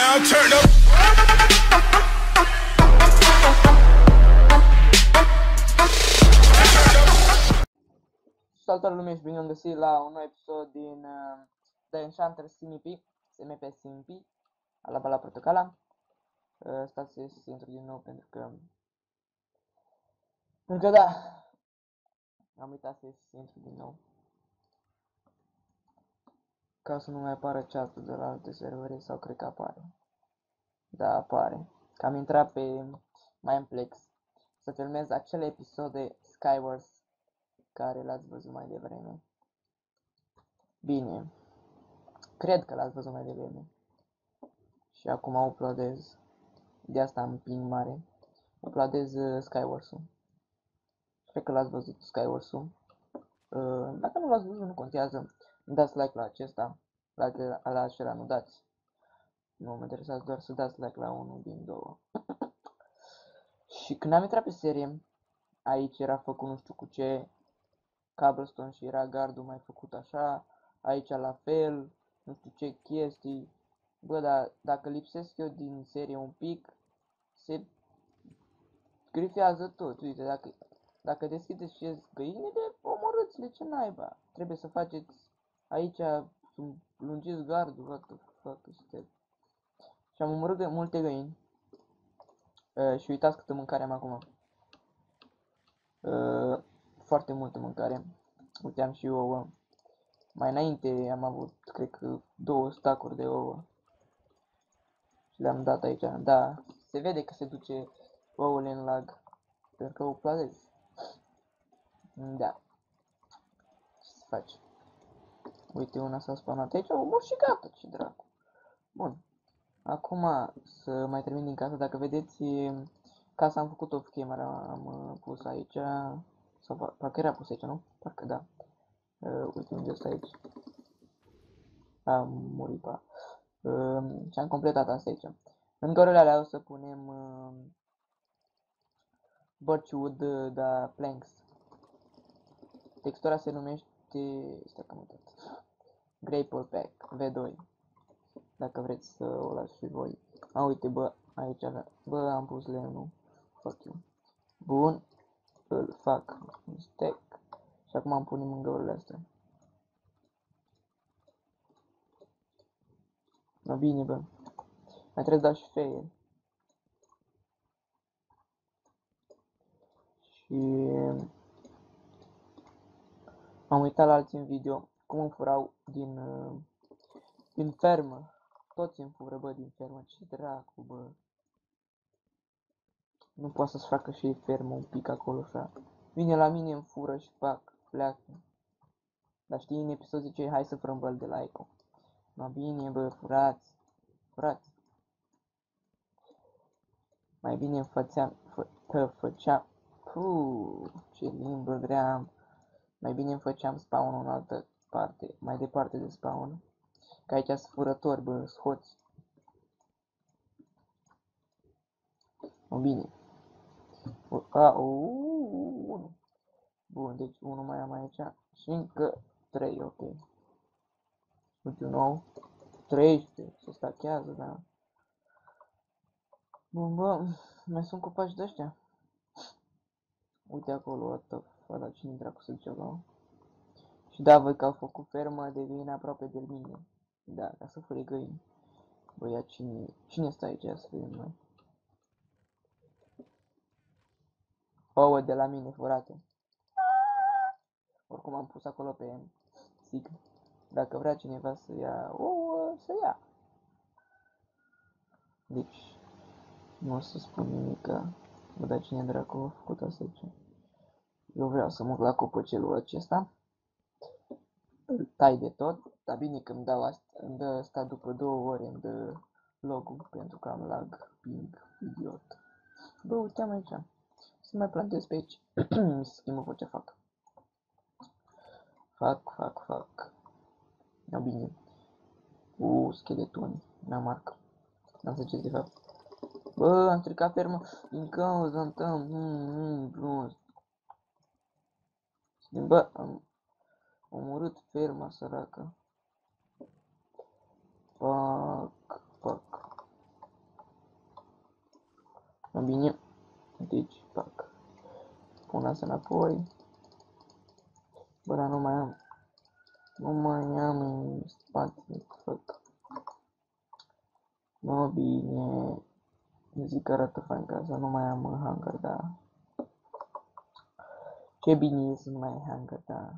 turn up. Salutare lume și bine am găsit la un nou episod din The Enchanter SMP, SMP SMP, Alaba la Portocala. Stați să intru din nou pentru că da, am uitat să intru din nou. Ca să nu mai apară chat-ul de la alte servere sau cred că apare. Da, apare. Că am intrat pe Mineplex să filmez acele episoade Skywars care l-ați văzut mai devreme. Bine, cred că l-ați văzut mai devreme. Și acum uploadez. De asta am ping mare. Uploadez Skywars-ul. Cred că l-ați văzut Skywars-ul. Dacă nu l-ați văzut, nu contează. Dați like la acesta. La acela nu dați. Nu mă interesați, doar să dați like la unul din două. Și când am intrat pe serie, aici era făcut nu știu cu ce. Cobblestone și era gardul mai făcut așa. Aici la fel. Nu știu ce chestii. Bă, dar dacă lipsesc eu din serie un pic, se grifează tot. Uite, dacă deschideți și găinile, omorâți-le, ce naiba. Trebuie să faceți aici, să lungiți gardul, what the fuck is that? Și am omorât multe găini. Și uitați câtă mâncare am acum. Foarte multă mâncare. Uite, am și ouă. Mai înainte am avut, cred că, 2 stacuri de ouă. Și le-am dat aici. Da, se vede că se duce ouăle în lag. Pentru că o plazez. Da. Ce să faci? Uite, una s-a spawnat aici, omor și gata, ce dracu. Bun. Acum să mai termin din casa, dacă vedeți, casa am făcut off camera, am pus aici, sau parcă era pus aici, nu? Parcă da. Uite unde este aici. Am murit pe și am completat asta aici. În găurile alea o să punem birchwood, da, planks. Textura se numește, stai că am uitat, Grapple Pack V2. Dacă vreți să o las și voi. Uite, bă, aici avea. Bă, am pus lemnul. Fuck you. Bun. Îl fac un stack. Și acum am punem în găurile astea. No, bine, bă. Mai trebuie să dau și feie. Și am uitat la alții în video cum îmi furau din fermă. Toți îmi fură, bă, din fermă. Ce dracu, bă. Nu poate să-și facă și fermă un pic acolo, așa. Vine la mine, îmi fură și fac. Pleacă. Dar știi, în episod zice, hai să furăm băl de la Eco. Ma bine, bă, furați. Furați. Mai bine făceam, ce limbă grea. Mai bine îmi făceam spawn în altă parte, mai departe de spawn. Că aici sunt furători, bă, scoți. Bine. Unu. Bun, deci unul mai am aici. Și încă 3, ok. Uite, nou. 13, se stachează, da. Bun, bă, mai sunt copaci de ăștia. Uite acolo, what the fuck, la cine dracu se duce acolo? Și da, văd că au făcut fermă de găini aproape de mine. Da, ca să fure găini. Băia, cine stă aici să vedem noi? Ouă de la mine furate. Oricum am pus acolo pe sig. Dacă vrea cineva să ia ouă, să ia. Deci, nu o să spun nimica. Bă, dar cine dracu a făcut asta aici? Eu vreau să mă la copăcelul acesta. Îl tai de tot, dar bine că îmi dă asta după 2 ore, îmi dă logul pentru că am lag, ping, idiot. Bă, uiteam aici, să mai plantez pe aici, să schimbă vocea, fac. Da, bine. Scheletoni, mi-am marcat. N-am să ce de fapt. Bă, am stricat fermă din cauza tău, prost. Bă, am omorât ferma săracă. Fuck. asta înapoi. Bă, dar nu mai am în spate, fuck. Mă, bine, zic că arată fain casa, nu mai am hangar, da. Ce bine e să nu mai ai hangar, da.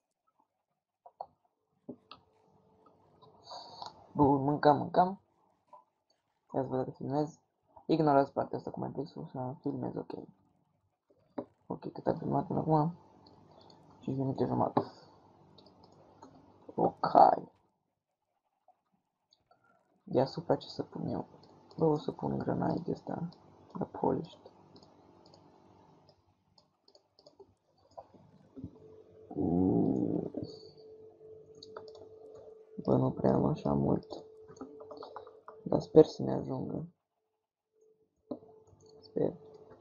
Bun, mâncam. Ia să văd dacă filmez. Ignorați partea asta cu mai pixul și filmez, ok. Ok, cât am filmat până acum? 5 minute jumătate. Ok. Deasupra ce să pun eu? Bă, o să pun granite ăsta, la polished. Bă, nu prea am așa mult. Dar sper să ne ajungă. Sper.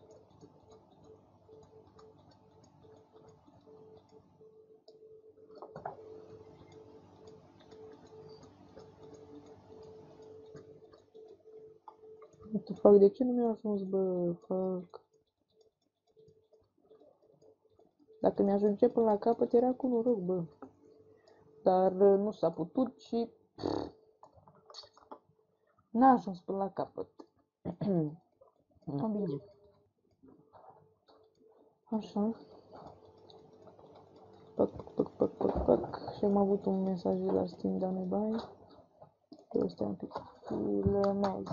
What the fuck, de ce nu mi-a ajuns, bă, fuck? Dacă mi-ajunge până la capăt era cu noroc, bă. Dar nu s-a putut și n-a ajuns până la capăt. Bine. Așa. Pac. Și am avut un mesaj de la Steam, dar nu bani. Este un pic. Filmez.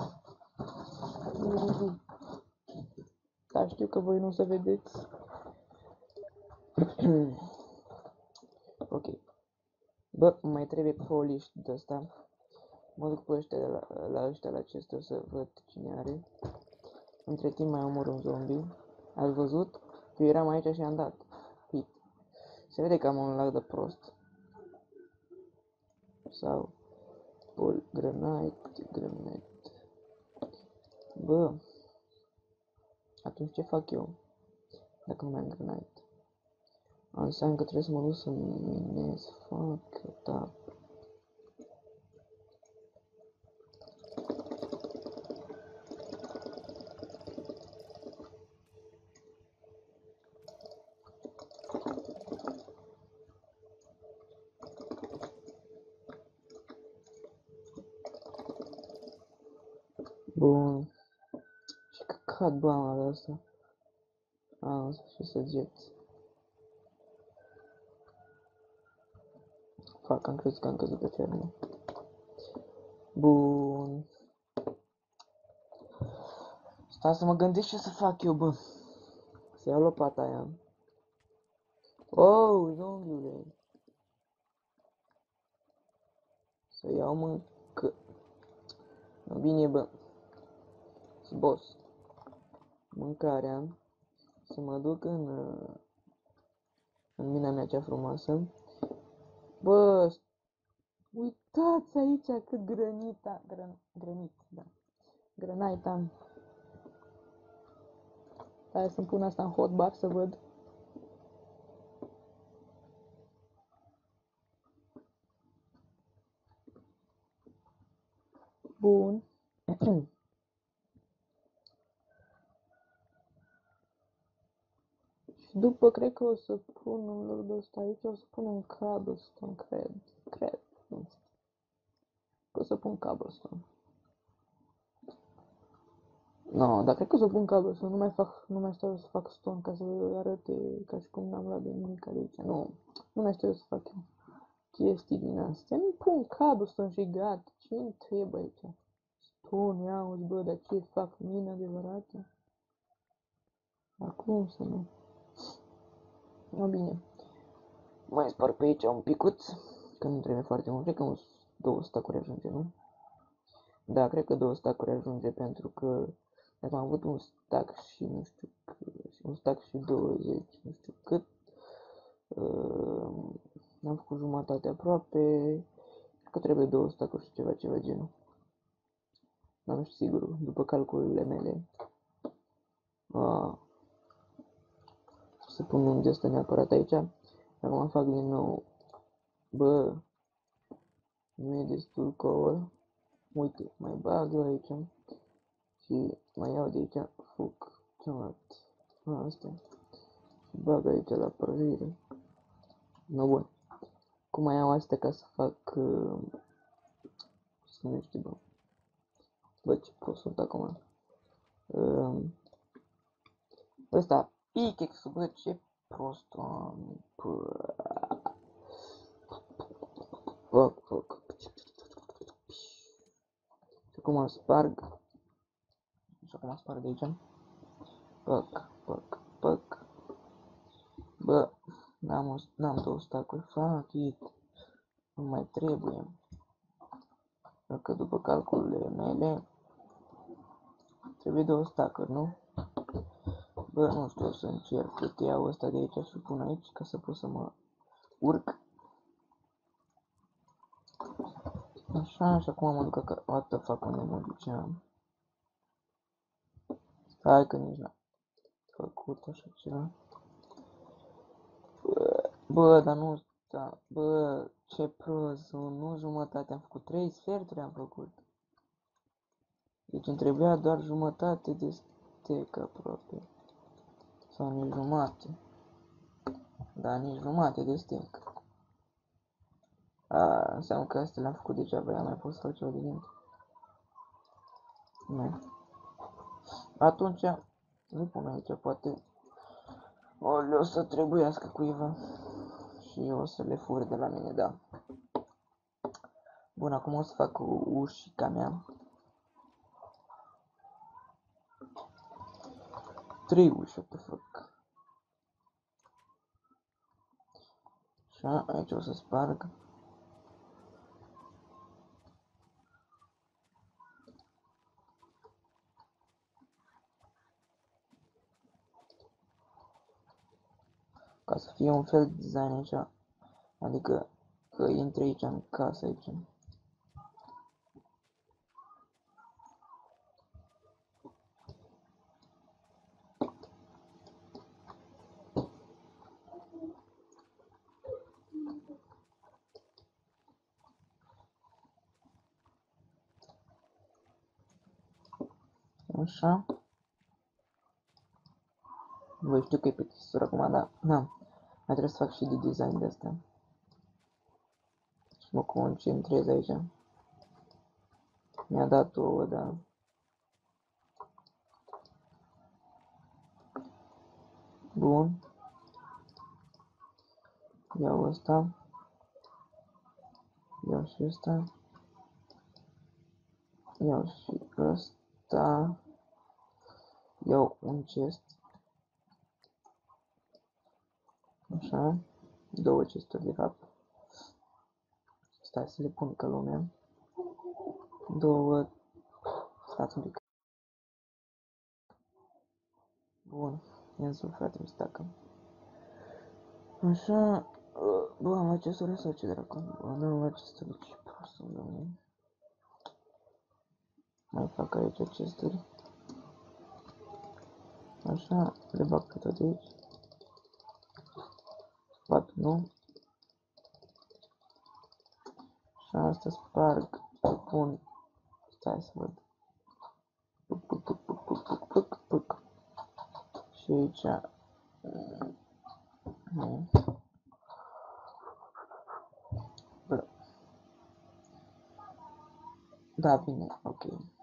Da, știu că voi nu o să vedeți. Ok. Bă, mai trebuie polish de ăsta. Mă duc pe ăștia la ăștia la acestea să văd cine are. Între timp mai omor un zombie. Ați văzut? Eu eram aici și am dat. Hit. Se vede că am un lag de prost. Sau granite. Bă, atunci ce fac eu? Dacă nu mai am granite. Înseamnă că trebuie să mă duc să minez. Fuck, da. Bun. Ce căcat bana de asta. În sfârșit să jet. Fac, am crezut că am căzut pe fermă. Bun. Stai să mă gândesc ce să fac eu, bă. Să iau lopata aia. Oh, zombiule. Să iau mâncă... Bine, bă. Boss. Mâncarea. Să mă duc în mina mea cea frumoasă. Bă, uitați aici cât granita. Granit, da. Granite am. Hai să-mi pun asta în hotbar să văd. Bun. Și după cred că o să pun în loc de ăsta aici, o să pun un cobblestone, cred, nu știu. O să pun cobblestone. No, dar cred că o să pun cobblestone, nu mai stau să fac stone ca să arate ca și cum n-am luat de nimic de aici. Nu mai stau să fac chestii din astea. Nu pun cobblestone și gata, ce-mi trebuie aici? Stone, iauzi, bă, dar ce fac, mină adevărată? Acum să nu. No, bine. Mai spar pe aici un picuț, că nu trebuie foarte mult, cred că 2 stacuri ajunge, nu? Da, cred că 2 stacuri ajunge pentru că dacă am avut un stack și nu știu un stack și 20, nu știu cât, am făcut jumătate aproape, cred că trebuie 2 stack-uri și ceva genul. Dar nu știu sigur, după calculele mele. Să pun un de ăsta neapărat aici. Acum fac din nou. Bă, nu e destul coal. Uite, mai bag eu aici. Și mai iau de aici foc. Ce-am luat? Astea. Bag aici la prăjire. No, bun. Cum mai iau astea ca să fac... să nu știu, bă. Bă, ce prost sunt acum. Ăsta, pickaxe-ul, bă, ce prost, Doamne. Fuck. Și acum sparg. Și acum sparg de aici. Fuck. Bă, n-am 2 stack-uri, fuck it. Nu mai trebuie. Dacă după calculele mele, trebuie 2 stack-uri, nu? Bă, nu știu, o să încerc. Uite, iau ăsta de aici și pun aici ca să pot să mă urc. Așa, și acum mă duc acasă. What the fuck, unde mă duceam? Stai că nici n-am făcut așa ceva. Bă, dar nu, da, bă, ce prost sunt, nu jumătate, am făcut 3 sferturi am făcut. Deci îmi trebuia doar jumătate de steak aproape. Sau nici jumate. Da, nici jumate de steak. Înseamnă că astea le-am făcut degeaba, i-am mai pot să fac ceva de genul. Nu. Atunci, nu pun aici, poate o să trebuiască cuiva. Și eu o să le fur de la mine, da. Bun, acum o să fac ușica mea. 3 uși, what the fuck. Așa, aici o să sparg. Ca să fie un fel de design aici. Adică că intri aici în casă aici. Așa. Voi știu că e plictisitor acum, dar na. Mai trebuie să fac și de design de astea. Și mă concentrez aici. Mi-a dat ouă, da. Bun. Iau ăsta. Iau și ăsta. Iau și ăsta. Iau un chest. Așa. 2 chesturi de fapt. Stai să le pun ca lumea. 2. Stați un pic. Bun. Ia să frate, mi stacă. Așa. Bă, am luat chesturi sau ce dracu? Bă, n-am luat chesturi, ce prost sunt, domnule. Mai fac aici chesturi. Așa, le bag pe toate aici. Spat, nu? Și asta sparg, pun. Stai să văd. Puc. Și aici. Nu. Bă. Da, bine, ok.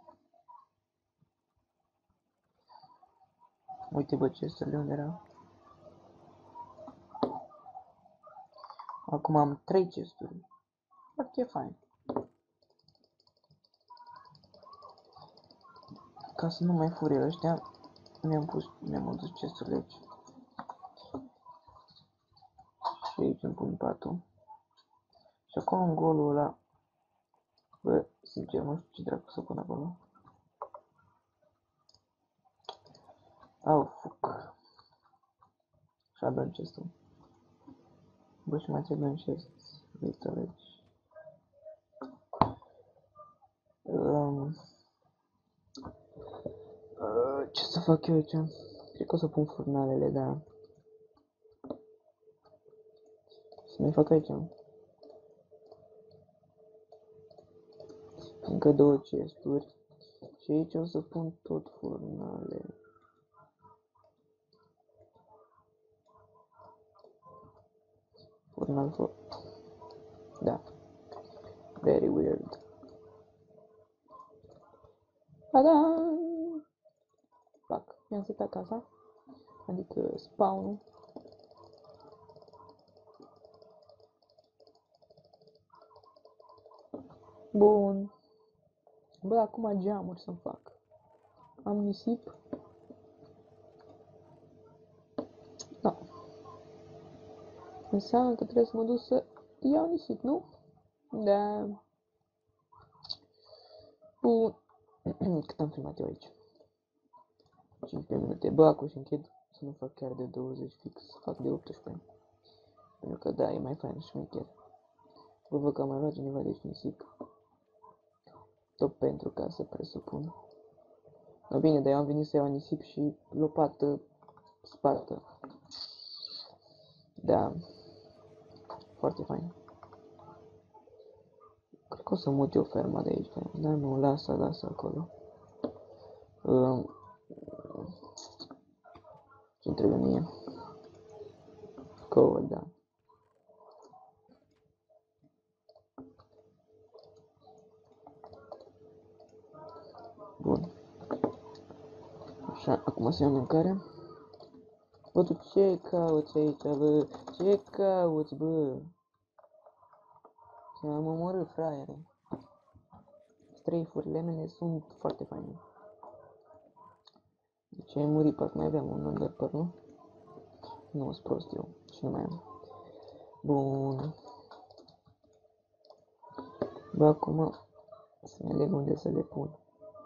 Uite, bă, chesturile unde erau. Acum am 3 chesturi. Foarte fain. Ca să nu mai fure ăștia, mi-am adus chesturile aici. Și aici îmi pun patul. Și acolo în golul ăla, bă, sincer, nu știu ce dracu să pun acolo. Au, fuck. Și adun chestul. Bă, și mai trebuie un chest. Uite aici. Ce să fac eu aici? Cred că o să pun furnalele, da. Să ne fac aici. Încă 2 chesturi. Și aici o să pun tot furnale. Urnal for... Da. Very weird. Ta-da! Pac. Mi-am setat casa. Adică spawn-ul. Bun. Bă, acum geamuri să-mi fac. Am nisip. Da. Înseamnă că trebuie să mă duc să iau nisip, nu? Da. Bun. Cât am filmat eu aici? 15 minute. Bă, acum și închid să nu fac chiar de 20 fix. Fac de 18. Pentru că da, e mai fain și șmecher. Bă, văd că am mai luat cineva de nisip. Tot pentru ca să presupun. No, bine, dar eu am venit să iau nisip și lopată spartă. Da. Foarte fain. Cred că o să mut eu ferma de aici. Da, nu, lasă acolo. Ce-mi trebuie mie? Cool, da. Bun. Așa, acum să iau mâncare. Bă, tu ce cauți aici, bă? Ce cauți, bă? Să m-am omorât, fraiere. Strafe-urile mele sunt foarte faine. Deci ai murit, parcă mai aveam un underper, nu? Nu, sunt prost eu. Și nu mai am. Bun. Bă, acum să-mi aleg unde să le pun.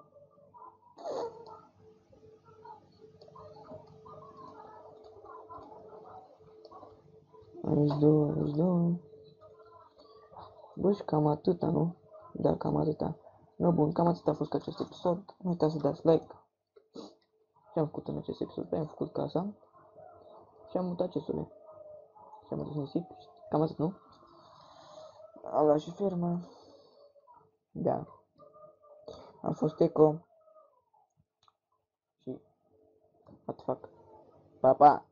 Aici două. Bă, și cam atâta, nu? Da, cam atâta. No, bun, cam atât a fost acest episod. Nu uitați să dați like. Ce am făcut în acest episod? Am făcut casa. Și am mutat cesule. Și am adus nisip. Cam atât, nu? Am luat și ferma. Da. Am fost eco. Și... what the fuck? Pa, pa!